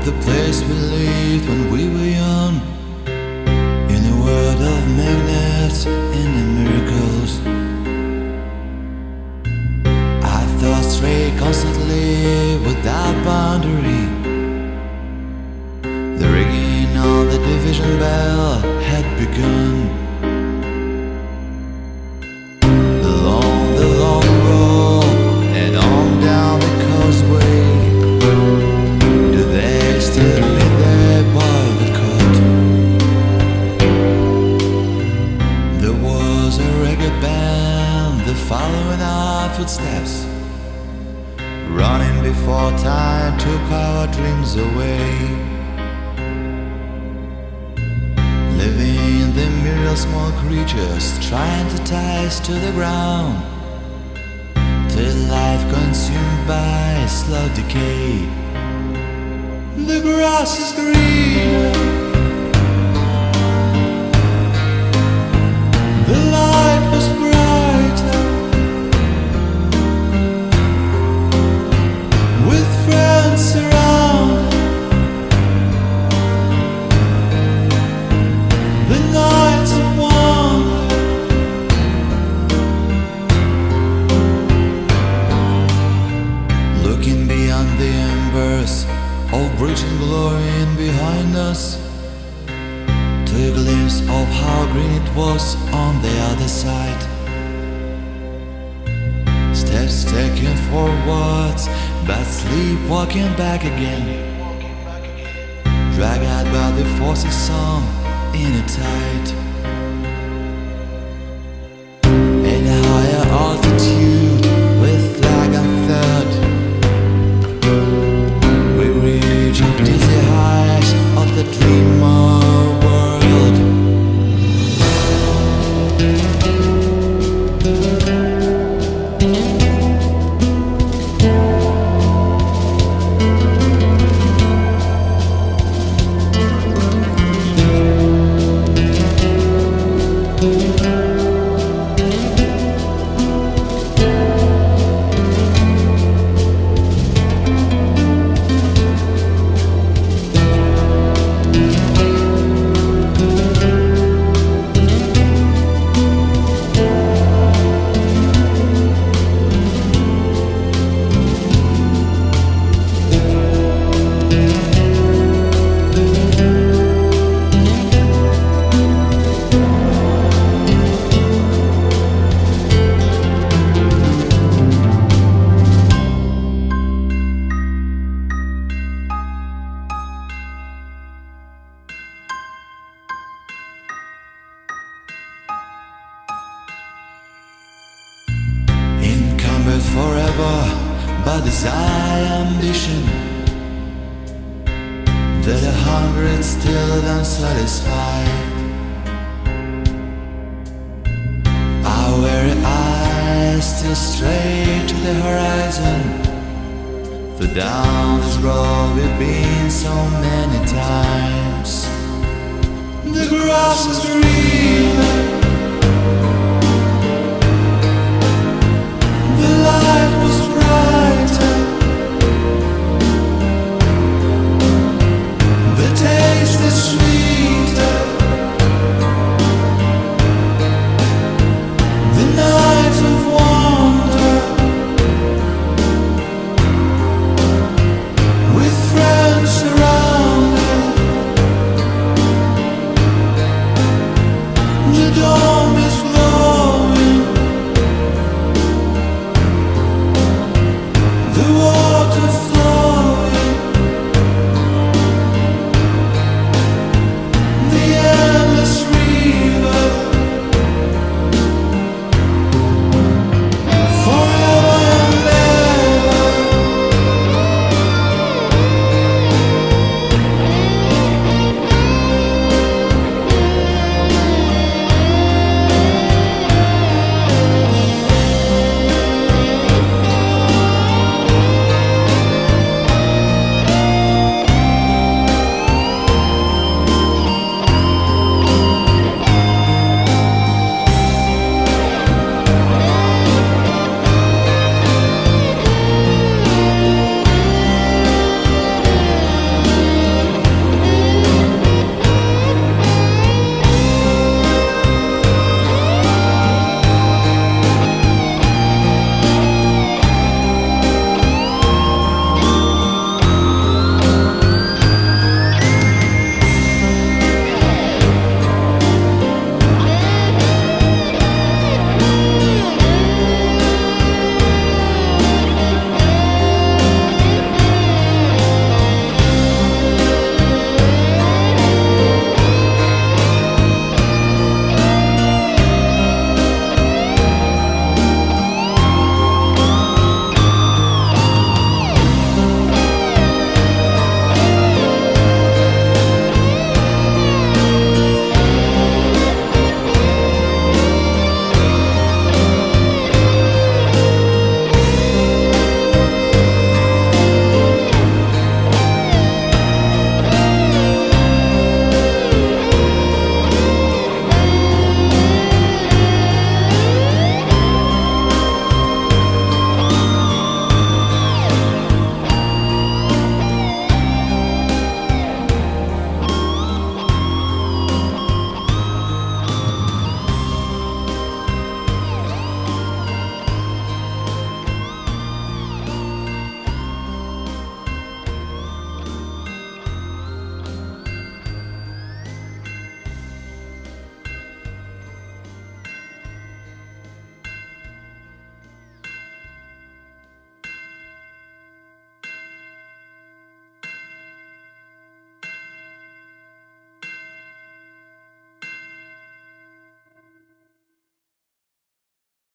the place we lived when we were young, in a world of magnets and the miracles. I thought straight constantly without boundary. The ringing of the division bell had begun. The long road and on down the causeway. Do they still live there by the cut? There was a reggae band, the following our footsteps, running before time took our dreams away. Living the myriad small creatures, trying to tie us to the ground, till life consumed by slow decay. The grass is green, the light was brighter, with friends around. The nights of wonder, looking beyond the embers of breaching glory behind us, to a glimpse of how green it was on the other side. Steps taken forwards, but sleepwalking back again, dragged out by the forces some in a tide. At a higher altitude, with flag unfurled, we reach dizzy heights of the dreamer world. Forever by desire, ambition, that a hundred still unsatisfied. Our weary eyes still stray to the horizon, for down this road we've been so many times. The grass is green,